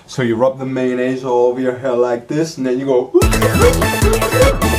So you rub the mayonnaise all over your hair like this, and then you go